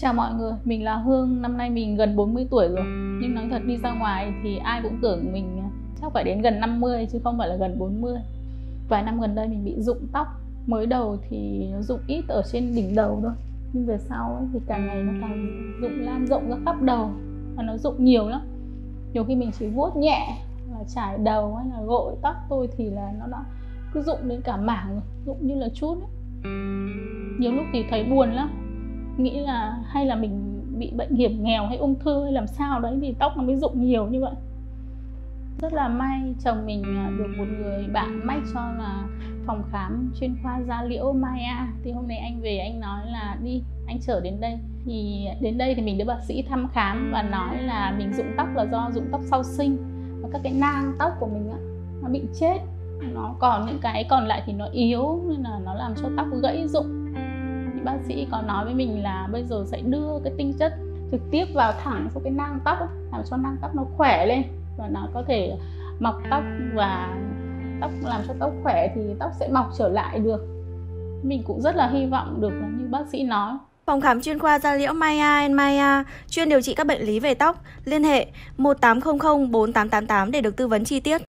Chào mọi người, mình là Hương, năm nay mình gần 40 tuổi rồi. Nhưng nói thật đi ra ngoài thì ai cũng tưởng mình chắc phải đến gần 50 chứ không phải là gần 40. Vài năm gần đây mình bị rụng tóc. Mới đầu thì nó rụng ít ở trên đỉnh đầu thôi, nhưng về sau ấy, thì càng ngày nó càng rụng lan rộng ra khắp đầu. Và nó rụng nhiều lắm. Nhiều khi mình chỉ vuốt nhẹ, là chải đầu hay là gội tóc thôi thì là nó đã cứ rụng đến cả mảng rồi, rụng như là chút ấy. Nhiều lúc thì thấy buồn lắm, nghĩ là hay là mình bị bệnh hiểm nghèo hay ung thư hay làm sao đấy thì tóc nó mới rụng nhiều như vậy. Rất là may chồng mình được một người bạn mách cho là phòng khám chuyên khoa da liễu Maya. Thì hôm nay anh về anh nói là đi, anh chở đến đây. Thì đến đây thì mình được bác sĩ thăm khám và nói là mình rụng tóc là do rụng tóc sau sinh. Và các cái nang tóc của mình nó bị chết. Nó còn những cái còn lại thì nó yếu nên là nó làm cho tóc gãy rụng. Bác sĩ có nói với mình là bây giờ sẽ đưa cái tinh chất trực tiếp vào thẳng vào cái nang tóc ấy, làm cho nang tóc nó khỏe lên và nó có thể mọc tóc, và làm cho tóc khỏe thì tóc sẽ mọc trở lại được. Mình cũng rất là hy vọng được như bác sĩ nói. Phòng khám chuyên khoa da liễu Maya Maya chuyên điều trị các bệnh lý về tóc. Liên hệ 1800 4888 để được tư vấn chi tiết.